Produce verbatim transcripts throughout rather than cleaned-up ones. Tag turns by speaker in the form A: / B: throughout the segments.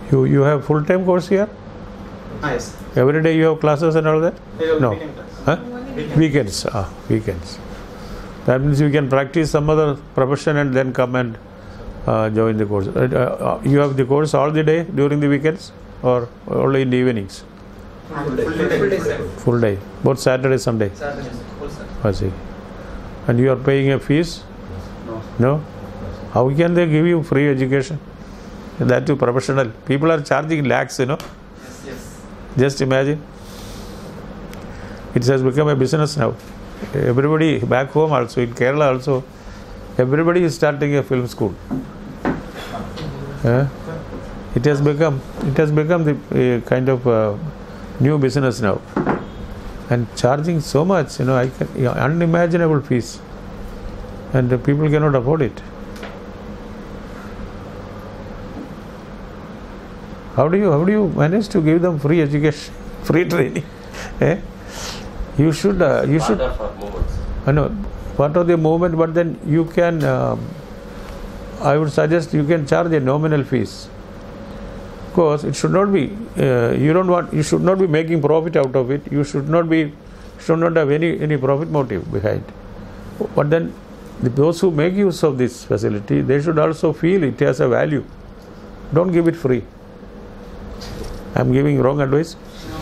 A: You you have full-time course here?
B: Ah, yes.
A: Every day you have classes and all that? No. Huh? Weekends. Ah, weekends. That means you can practice some other profession and then come and uh, join the course. Uh, uh, you have the course all the day during the weekends or only in the evenings?
B: Full day. Full day, sir.
A: Full day. Both Saturday, Sunday?
B: Saturday, full Saturday.
A: I see. And you are paying a fees?
B: No.
A: No? How can they give you free education? That too professional. People are charging lakhs, you know.
B: Yes, yes.
A: Just imagine. It has become a business now. Everybody back home also, in Kerala also, everybody is starting a film school. Uh, it has become, it has become the uh, kind of uh, new business now. And charging so much, you know, I can, you know, unimaginable fees. And uh, people cannot afford it. How do you how do you manage to give them free education, free training? eh? You should uh, you should. I know part of the movement, but then you can. Um, I would suggest you can charge a nominal fees. Of course, it should not be. Uh, you don't want. You should not be making profit out of it. You should not be. Should not have any any profit motive behind. But then, the, those who make use of this facility, they should also feel it has a value. Don't give it free. I'm giving wrong advice?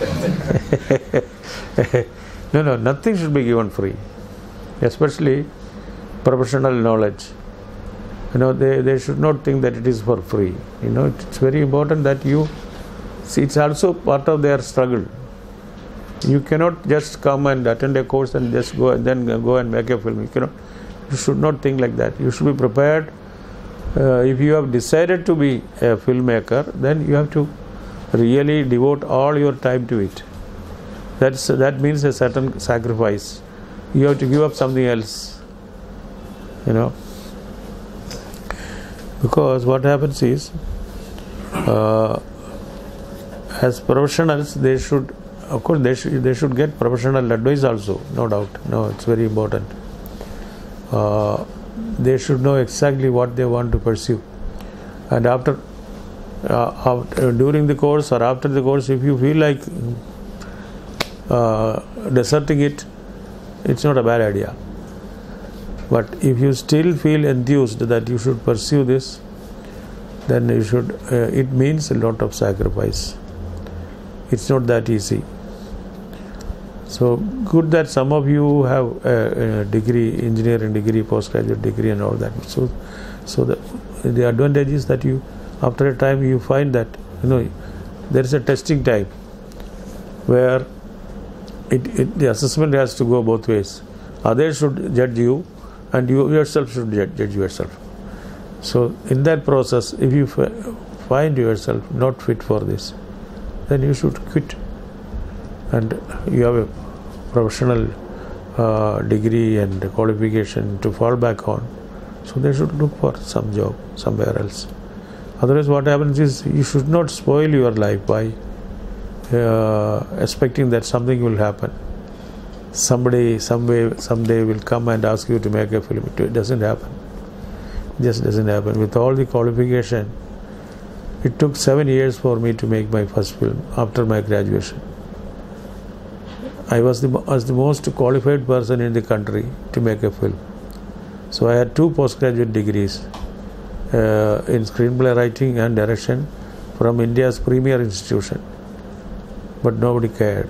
A: No, no, nothing should be given free. Especially professional knowledge. You know, they, they should not think that it is for free. You know, it's very important that you see, it's also part of their struggle. You cannot just come and attend a course and just go and then go and make a film. You cannot, you should not think like that. You should be prepared. Uh, if you have decided to be a filmmaker, then you have to really devote all your time to it. That's that means a certain sacrifice. You have to give up something else, you know. Because what happens is, uh, as professionals, they should, of course, they should they should get professional advice also, no doubt. No, it's very important. Uh, they should know exactly what they want to pursue, and after. Uh, after, during the course or after the course, if you feel like uh, deserting it, it's not a bad idea. But if you still feel enthused that you should pursue this, then you should. Uh, it means a lot of sacrifice. It's not that easy. So good that some of you have a, a degree, engineering degree, postgraduate degree, and all that. So, so the the advantage is that you. After a time you find that, you know, there is a testing time where it, it, the assessment has to go both ways. Others should judge you and you yourself should judge, judge yourself. So in that process, if you f find yourself not fit for this, then you should quit. And you have a professional uh, degree and qualification to fall back on. So they should look for some job somewhere else. Otherwise, what happens is you should not spoil your life by uh, expecting that something will happen. Somebody, some way, someday will come and ask you to make a film. It doesn't happen. It just doesn't happen. With all the qualification, it took seven years for me to make my first film after my graduation. I was the, was the most qualified person in the country to make a film. So I had two postgraduate degrees. Uh, in screenplay writing and direction from India's premier institution, but nobody cared.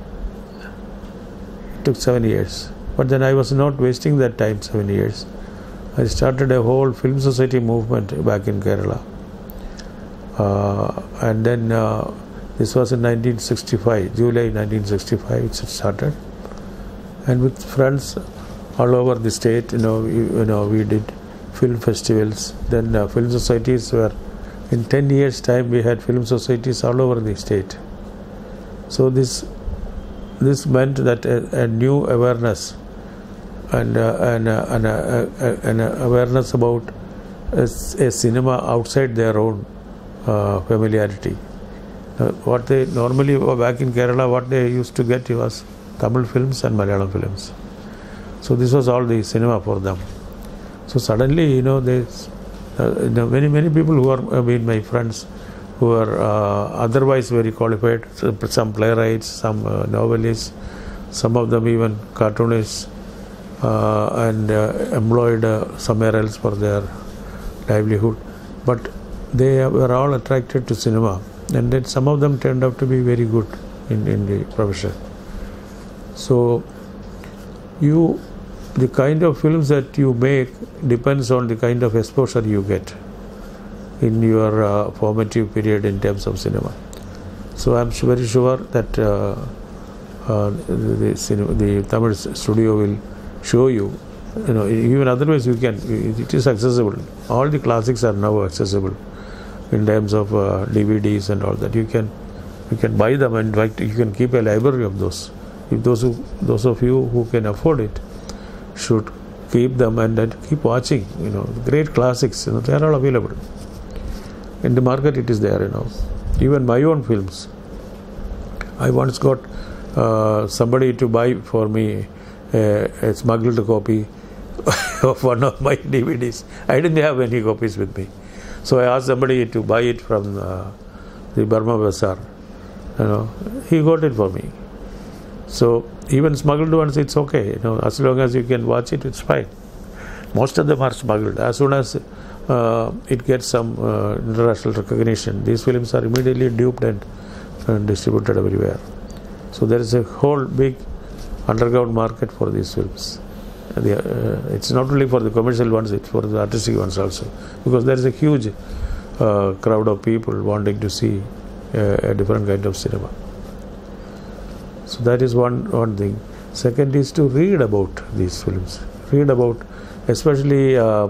A: It took seven years, but then I was not wasting that time. Seven years, I started a whole film society movement back in Kerala, uh, and then uh, this was in nineteen sixty-five, July nineteen sixty-five. It started, and with friends all over the state, you know, we, you know, we did. Film festivals, then uh, film societies were, in ten years time we had film societies all over the state. So this this meant that a, a new awareness and uh, and, uh, and, uh, uh, and uh, awareness about a, a cinema outside their own uh, familiarity. Uh, what they normally back in Kerala, what they used to get was Tamil films and Malayalam films. So this was all the cinema for them. So suddenly, you know, there's uh, you know, many many people who are I mean, my friends who are uh, otherwise very qualified, some playwrights, some uh, novelists, some of them even cartoonists, uh, and uh, employed uh, somewhere else for their livelihood. But they were all attracted to cinema, and then some of them turned out to be very good in, in the profession. So you, the kind of films that you make depends on the kind of exposure you get in your uh, formative period in terms of cinema. So I'm very sure that uh, uh, the, cinema, the Tamil studio will show you, you know, even otherwise you can, it is accessible. All the classics are now accessible in terms of uh, D V Ds and all that. You can you can buy them, and in fact you can keep a library of those. If those who, those of you who can afford it should keep them and then keep watching. You know, great classics. You know, they are all available in the market. It is there. You know, even my own films. I once got uh, somebody to buy for me a, a smuggled copy of one of my D V Ds. I didn't have any copies with me, so I asked somebody to buy it from uh, the Burma Bazaar. You know, he got it for me. So even smuggled ones, it's okay. You know, as long as you can watch it, it's fine. Most of them are smuggled. As soon as uh, it gets some uh, international recognition, these films are immediately duped and, and distributed everywhere. So there is a whole big underground market for these films. The, uh, it's not only for the commercial ones, it's for the artistic ones also, because there is a huge uh, crowd of people wanting to see uh, a different kind of cinema. So that is one, one thing. Second is to read about these films. Read about, especially uh,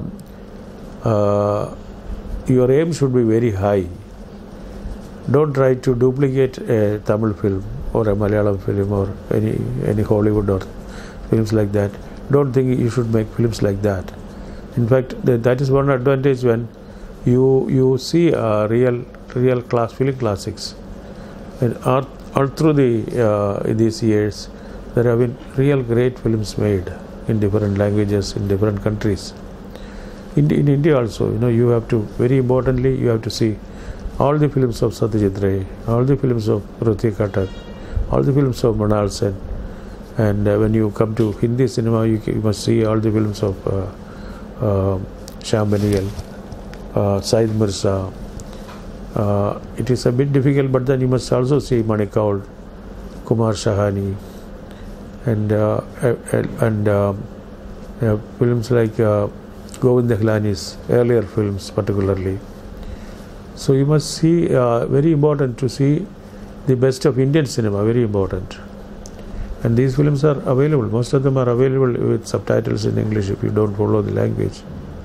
A: uh, your aim should be very high. Don't try to duplicate a Tamil film or a Malayalam film or any any Hollywood or films like that. Don't think you should make films like that. In fact, th that is one advantage when you you see uh, real real class film classics. And art, all through the uh, in these years, there have been real great films made in different languages in different countries. In, in India also, you know, you have to, very importantly, you have to see all the films of Satyajit Ray, all the films of Ruti Katak, all the films of Mrinal Sen, and uh, when you come to Hindi cinema, you, you must see all the films of uh, uh, Shyam Benegal, uh, Said Mirza. Uh, it is a bit difficult, but then you must also see Manik Kaul, Kumar Shahani, and uh, and uh, uh, films like uh, Govind Dehlani's earlier films particularly. So you must see, uh, very important to see the best of Indian cinema, very important. And these films are available, most of them are available with subtitles in English if you don't follow the language.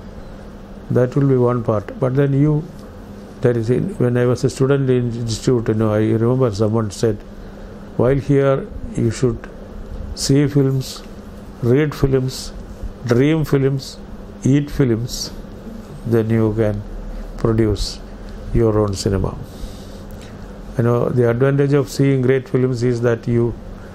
A: That will be one part. But then you, that is, in, when I was a student in institute, you know, I remember someone said, while here you should see films, read films, dream films, eat films, then you can produce your own cinema. You know, the advantage of seeing great films is that you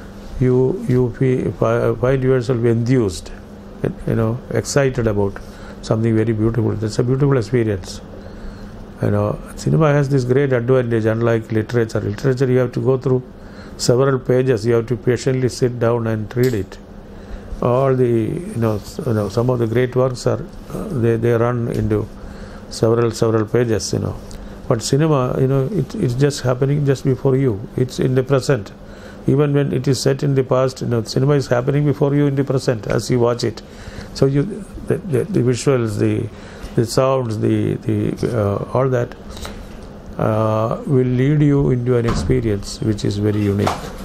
A: you you find yourself enthused, you know, excited about something very beautiful. That's a beautiful experience. You know, cinema has this great advantage, unlike literature. Literature, you have to go through several pages. You have to patiently sit down and read it. All the, you know, you know some of the great works are uh, they they run into several several pages. You know, but cinema, you know, it, it's just happening just before you. It's in the present. Even when it is set in the past, you know, cinema is happening before you in the present as you watch it. So you, the, the, the visuals, the the sounds, the the uh, all that uh, will lead you into an experience which is very unique.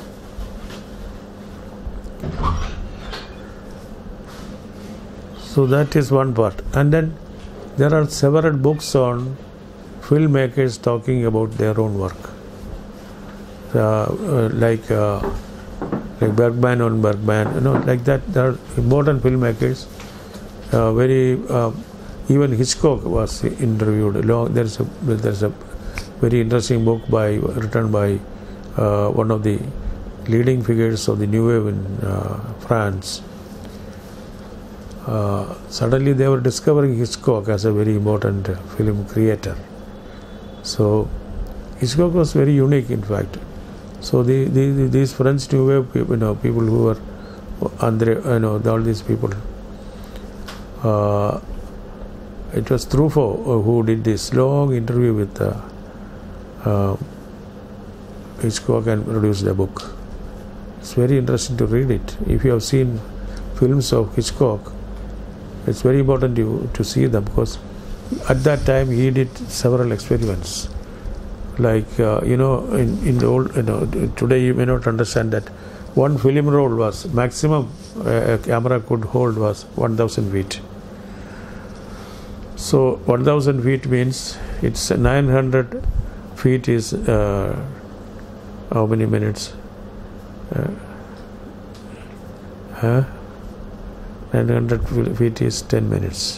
A: So that is one part. And then there are several books on filmmakers talking about their own work. Uh, uh, like uh, like Bergman on Bergman, you know, like that. There are important filmmakers. Uh, very uh, even Hitchcock was interviewed. Long, there is a there is a very interesting book by written by uh, one of the leading figures of the New Wave in uh, France. Uh, suddenly they were discovering Hitchcock as a very important uh, film creator. So Hitchcock was very unique, in fact. So the, the, the these French New Wave people, you know, people who were Andre, you know, all these people. Uh, it was Truffaut who did this long interview with uh, uh, Hitchcock and produced a book. It's very interesting to read it. If you have seen films of Hitchcock, it's very important to, to see them, because at that time he did several experiments. Like, uh, you know, in, in the old, you know, today you may not understand that one film roll was, maximum uh, a camera could hold was one thousand feet. So one thousand feet means it's nine hundred feet is uh, how many minutes? Uh, huh? nine hundred feet is ten minutes.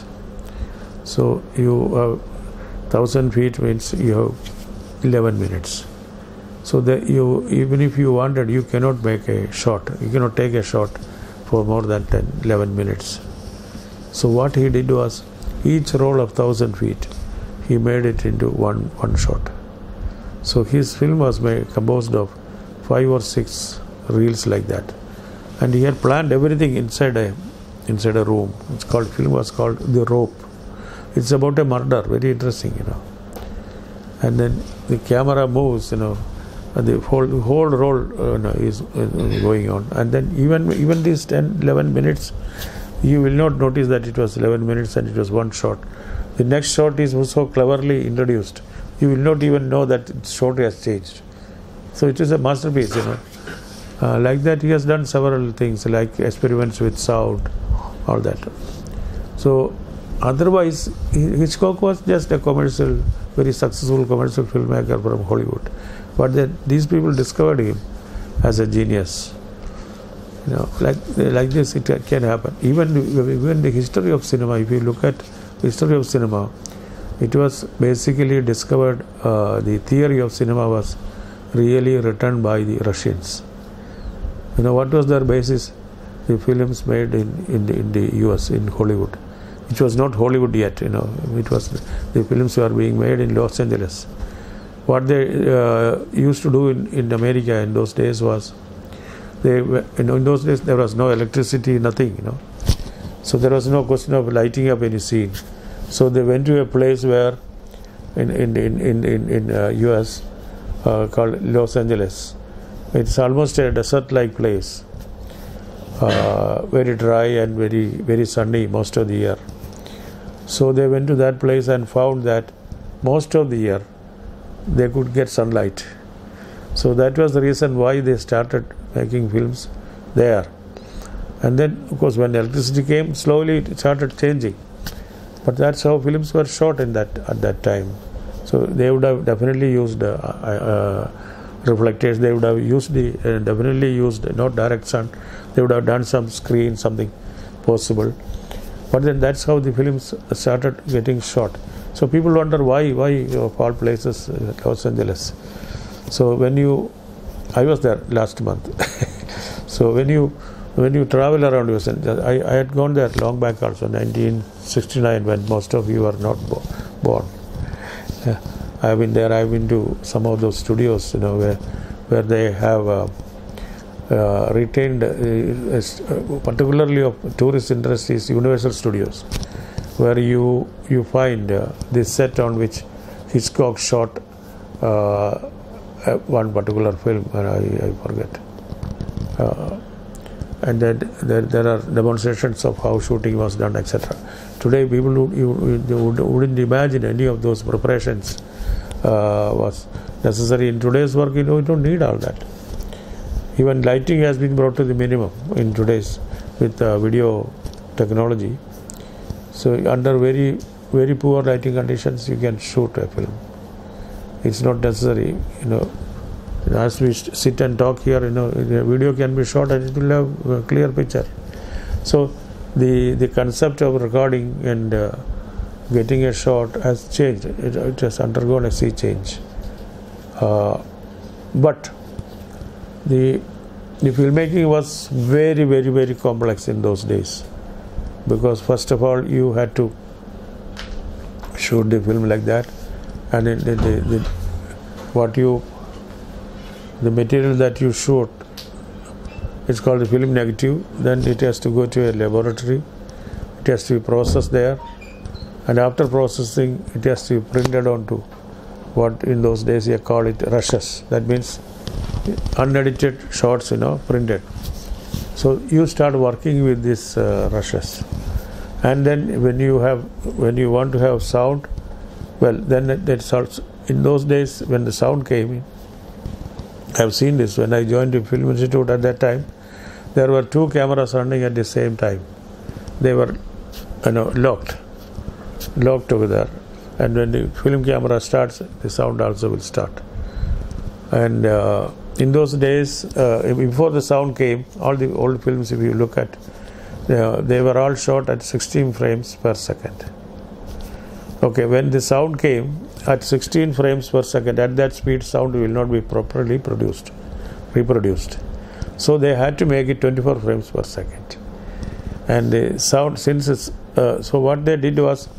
A: So you have one thousand feet means you have eleven minutes. So that you, even if you wanted, you cannot make a shot. You cannot take a shot for more than ten, eleven minutes. So what he did was, each roll of one thousand feet, he made it into one, one shot. So his film was made, composed of five or six reels like that. And he had planned everything inside a, inside a room. It's called, film was called The Rope. It's about a murder, very interesting, you know. And then the camera moves, you know, and the whole, whole roll uh, you know, is uh, going on. And then even even these ten, eleven minutes, you will not notice that it was eleven minutes and it was one shot. The next shot is so cleverly introduced, you will not even know that the shot has changed. So it is a masterpiece, you know. Uh, like that, he has done several things, like experiments with sound, all that. So otherwise, Hitchcock was just a commercial, very successful commercial filmmaker from Hollywood. But then these people discovered him as a genius. You know, like like this, it can happen. Even even the history of cinema, if you look at the history of cinema, it was basically discovered. Uh, the theory of cinema was really written by the Russians. You know, what was their basis? The films made in in the, in the U S, in Hollywood, which was not Hollywood yet. You know, it was, the films were being made in Los Angeles. What they uh, used to do in, in America in those days was, they were, you know, in those days there was no electricity, nothing, you know. So there was no question of lighting up any scene. So they went to a place where, in in in in in, in uh, U S uh, called Los Angeles. It's almost a desert-like place, uh, very dry and very very sunny most of the year. So they went to that place and found that most of the year they could get sunlight. So that was the reason why they started making films there. And then, of course, when electricity came, slowly it started changing. But that's how films were shot in that at that time. So they would have definitely used uh, uh, reflectors. They would have used the uh, definitely used not direct sun. They would have done some screen, something possible. But then that's how the films started getting shot. So people wonder why, why of all places, uh, Los Angeles. So when you, I was there last month. So when you when you travel around Los Angeles, I, I had gone there long back also, nineteen sixty-nine, when most of you are not bo- born. Yeah. I've been there. I've been to some of those studios, you know, where where they have uh, uh, retained, uh, uh, particularly of tourist interest, is Universal Studios, where you you find uh, this set on which Hitchcock shot uh, one particular film, and I, I forget. Uh, and then there, there are demonstrations of how shooting was done, et cetera. Today, people would, you, you would, wouldn't imagine any of those preparations uh, was necessary in today's work. You know, you don't need all that. Even lighting has been brought to the minimum in today's with uh, video technology. So under very very poor lighting conditions, you can shoot a film. It's not necessary, you know. As we sit and talk here, you know, the video can be shot and it will have a clear picture. So the the concept of recording and uh, getting a shot has changed. It, it has undergone a sea change. Uh, but the the filmmaking was very very very complex in those days, because first of all you had to shoot the film like that, and it, the, the, the what you, the material that you shoot, it's called the film negative. Then it has to go to a laboratory. It has to be processed there, and after processing, it has to be printed onto what in those days you call it rushes. That means unedited shots, you know, printed. So you start working with these uh, rushes, and then when you have, when you want to have sound, well, then that's also, in those days when the sound came in, I have seen this when I joined the Film Institute at that time. There were two cameras running at the same time. They were, you know, locked, locked together. And when the film camera starts, the sound also will start. And uh, in those days, uh, before the sound came, all the old films, if you look at, uh, they were all shot at sixteen frames per second. Okay, when the sound came at sixteen frames per second, at that speed, sound will not be properly produced, reproduced. So they had to make it twenty-four frames per second. And the sound, since it's, uh, so what they did was,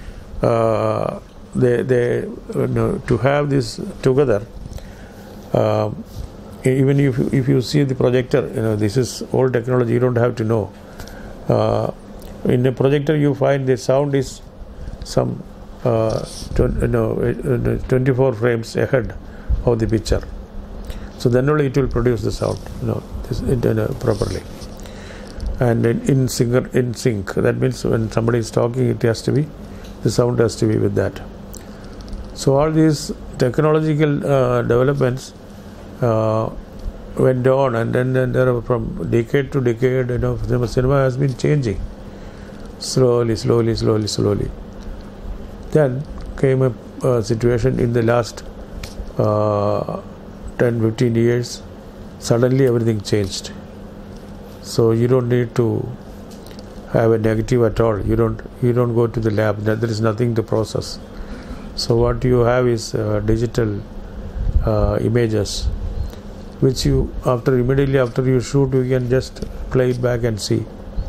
A: uh, they, they you know, to have this together, uh, even if, if you see the projector, you know, this is old technology, you don't have to know. Uh, in the projector, you find the sound is some uh, tw- you know, twenty-four frames ahead of the picture. So then only it will produce the sound, you know, this, it, uh, properly. And in, in, singer, in sync, that means when somebody is talking, it has to be, the sound has to be with that. So all these technological uh, developments uh, went on, and then, then there are from decade to decade, you know, cinema, cinema has been changing slowly, slowly, slowly, slowly. Then came a uh, situation in the last uh, ten, fifteen years, suddenly everything changed. So you don't need to have a negative at all. You don't you don't go to the lab. There is nothing to process. So what you have is uh, digital uh, images, which you after immediately after you shoot, you can just play it back and see.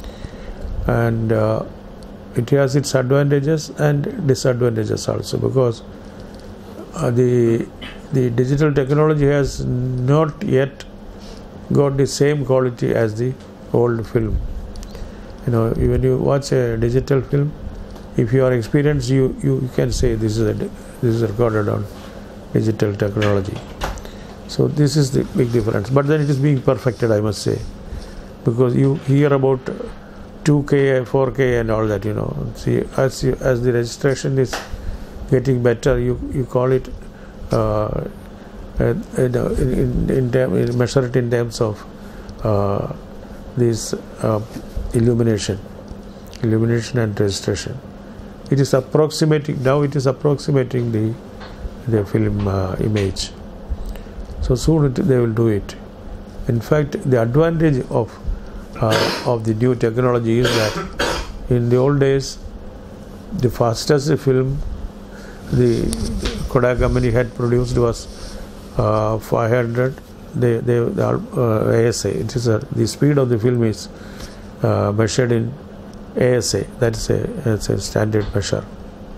A: And uh, it has its advantages and disadvantages also, because uh, the the digital technology has not yet got the same quality as the old film. You know, when you watch a digital film, if you are experienced, you, you can say this is a, this is recorded on digital technology. So this is the big difference. But then it is being perfected, I must say, because you hear about two K, four K and all that, you know. See, as you, as the registration is getting better, you you call it uh, in, in, in, term, in measure it in terms of uh, this uh, illumination, illumination and registration. It is approximating now. It is approximating the the film uh, image. So soon it, they will do it. In fact, the advantage of uh, of the new technology is that in the old days, the fastest film the Kodak company had produced was uh, five hundred. They they uh, A S A. It is a, the speed of the film is uh, measured in A S A. That is a, it's a standard measure.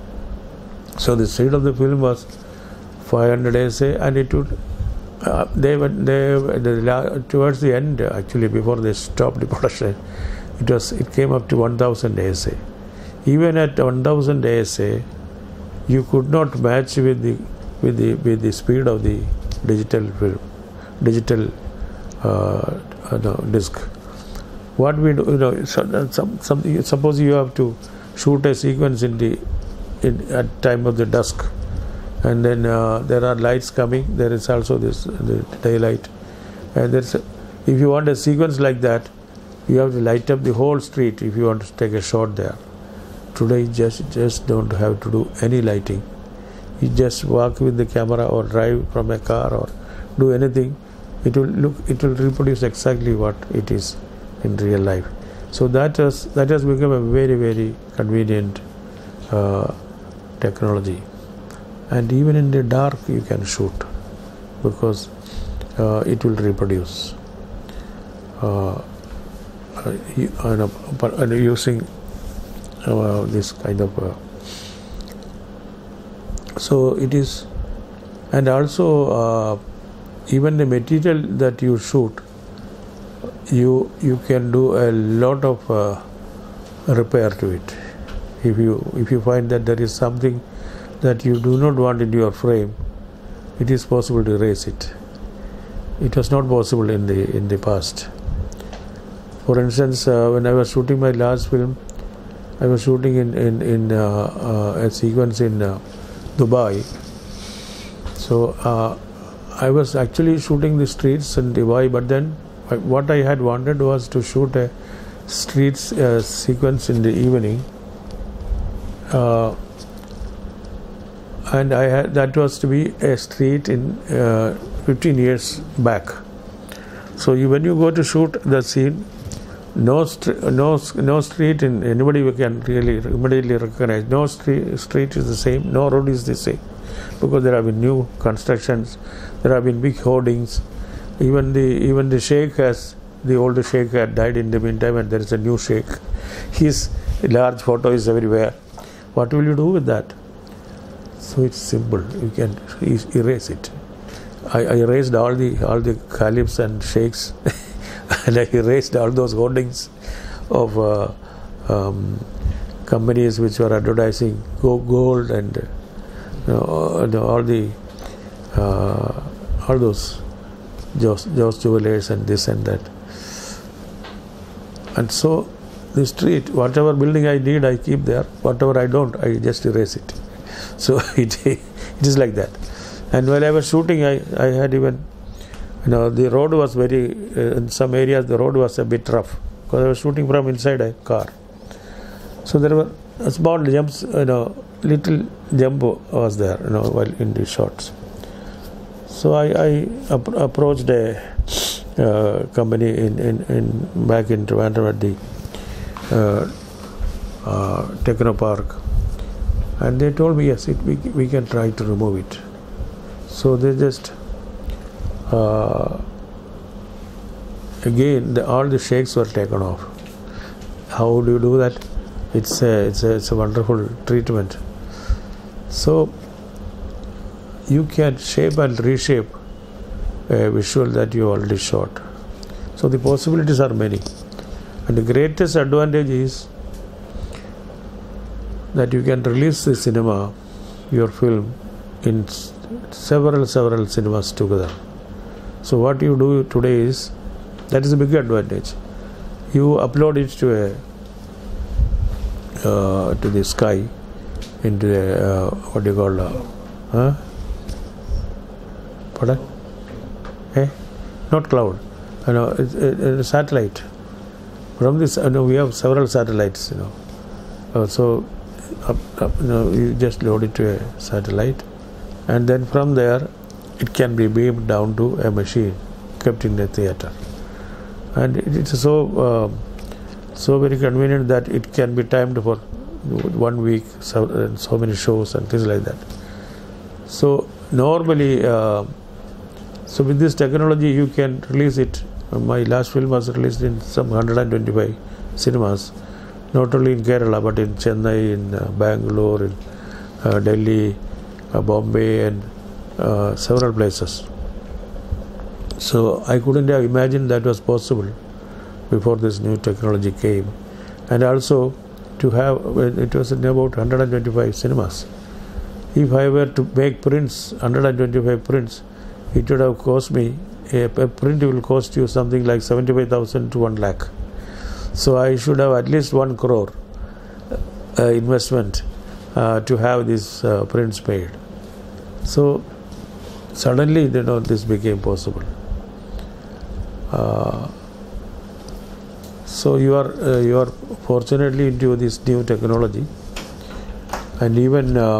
A: So the speed of the film was five hundred A S A, and it would. Uh, they were they, they towards the end, actually before they stopped the production, it was it came up to one thousand A S A. Even at one thousand A S A, you could not match with the with the with the speed of the digital film, digital uh, uh, no, disc. What we do, you know, some, some, suppose you have to shoot a sequence in the in at time of the dusk, and then uh, there are lights coming. There is also this the daylight, and there's a, if you want a sequence like that, you have to light up the whole street if you want to take a shot there. Today, you just just don't have to do any lighting. You just walk with the camera or drive from a car or do anything. It will look. It will reproduce exactly what it is in real life. So that has that has become a very very convenient uh, technology. And even in the dark you can shoot, because uh, it will reproduce uh, uh, uh, using uh, this kind of uh, so it is And also uh, even the material that you shoot, you you can do a lot of uh, repair to it. If you if you find that there is something that you do not want in your frame, it is possible to erase it. It was not possible in the in the past. For instance, uh, when I was shooting my last film, I was shooting in in, in uh, uh, a sequence in uh, Dubai. So uh, I was actually shooting the streets in Dubai, but then I, what I had wanted was to shoot a streets uh, sequence in the evening, uh, and I had that was to be a street in uh, fifteen years back. So you, when you go to shoot the scene, no st- no no street in anybody can really immediately recognize. No street street is the same. No road is the same, because there have been new constructions. There have been big hoardings. Even the even the sheikh has the old sheikh had died in the meantime, and there is a new sheikh. His large photo is everywhere. What will you do with that? So it's simple. You can erase it. I, I erased all the all the caliphs and sheikhs, and I erased all those hoardings of uh, um, companies which were advertising gold and you know, all the uh, all those Joe's, Joe's Jewelers and this and that. And so the street, whatever building I need, I keep there. Whatever I don't, I just erase it. So it it is like that. And while I was shooting, I, I had even, you know, the road was very, uh, in some areas the road was a bit rough, because I was shooting from inside a car. So there were small jumps, you know, little jump was there, you know, while in the shots. So I, I ap- approached a uh, company in, in, in back in Trivandrum at the uh, uh, Techno Park, and they told me, yes, it, we, we can try to remove it. So they just uh, again the, all the shakes were taken off. How do you do that? It's a, it's a, it's a wonderful treatment. So you can shape and reshape a visual that you already shot. So the possibilities are many, and the greatest advantage is that you can release the cinema, your film, in several several cinemas together. So what you do today is, that is a big advantage. You upload it to a uh, to the sky, into a uh, what do you call uh, huh? Pardon? Eh? Not cloud. You know, it's a, a satellite. From this, you know, we have several satellites. You know, uh, so up, up, you know, you just load it to a satellite, and then from there it can be beamed down to a machine kept in the theater, and it is so uh, so very convenient that it can be timed for one week, so, so many shows and things like that. So normally, uh, so with this technology you can release it. My last film was released in some one hundred twenty-five cinemas, not only in Kerala but in Chennai, in uh, Bangalore, in uh, Delhi, uh, Bombay, and uh, several places. So I couldn't have imagined that was possible before this new technology came. And also to have, it was in about one hundred twenty-five cinemas. If I were to make prints, one hundred twenty-five prints, it would have cost me, a, a print will cost you something like seventy-five thousand to one lakh. So I should have at least one crore uh, investment uh, to have these uh, prints made. So suddenly, you know, this became possible. Uh, so you are uh, you are fortunately into this new technology, and even uh,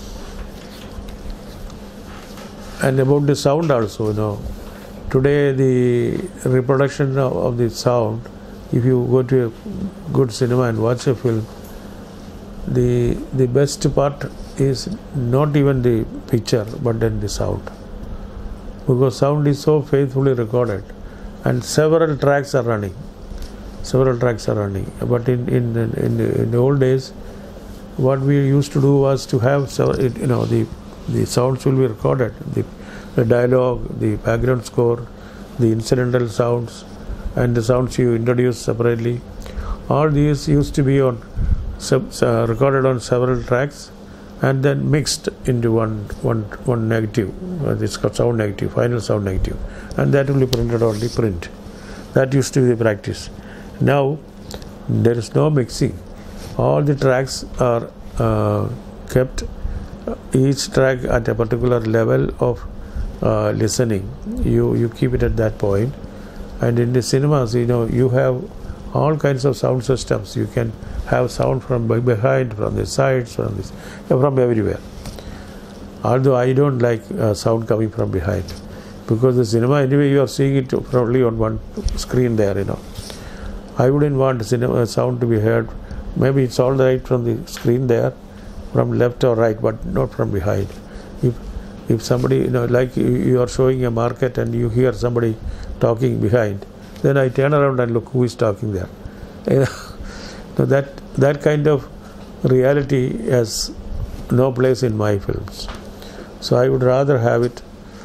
A: and about the sound also, you know, today the reproduction of, of the sound, if you go to a good cinema and watch a film, the the best part is not even the picture but then the sound, because sound is so faithfully recorded, and several tracks are running several tracks are running but in in in the, in the old days, what we used to do was to have several, you know, the the sounds will be recorded, the, the dialogue, the background score, the incidental sounds, and the sounds you introduce separately. All these used to be on uh, recorded on several tracks and then mixed into one one one negative. Uh, it's called sound negative, final sound negative, and that will be printed on the print. That used to be the practice. Now there is no mixing. All the tracks are uh, kept, uh, each track at a particular level of uh, listening. You you keep it at that point. And in the cinemas, you know, you have all kinds of sound systems. You can have sound from behind, from the sides, from this, from everywhere. Although I don't like uh, sound coming from behind, because the cinema anyway you are seeing it probably on one screen there. You know, I wouldn't want cinema sound to be heard. Maybe it's all right from the screen there, from left or right, but not from behind. If if somebody, you know, like you, you are showing a market and you hear somebody talking behind, then I turn around and look who is talking there. You know, so that that kind of reality has no place in my films. So I would rather have it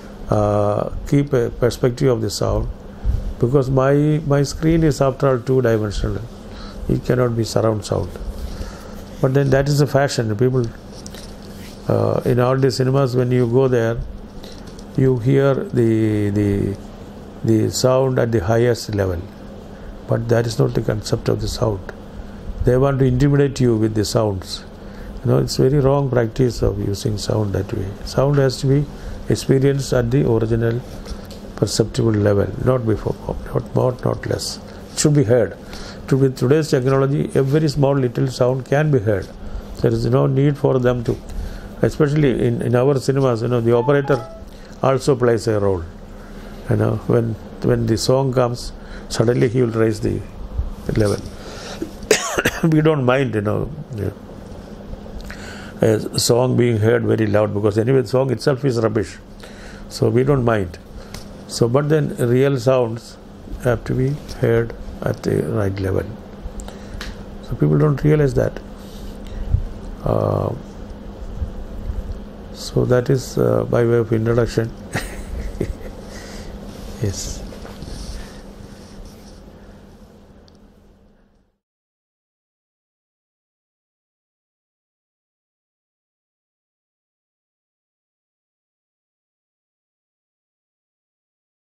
A: uh, keep a perspective of the sound, because my my screen is after all two dimensional. It cannot be surround sound. But then that is a fashion. People uh, in all the cinemas, when you go there, you hear the the the sound at the highest level, but that is not the concept of the sound. They want to intimidate you with the sounds. You know, it's very wrong practice of using sound that way. Sound has to be experienced at the original perceptible level, not before, not more, not less. It should be heard. To, with today's technology, a very small little sound can be heard. There is no need for them to, especially in, in our cinemas, you know, the operator also plays a role. You know, when when the song comes, suddenly he will raise the level. We don't mind, you know, a song being heard very loud, because anyway the song itself is rubbish. So we don't mind. So, but then real sounds have to be heard at the right level. So people don't realize that. Uh, so that is uh, by way of introduction. Yes.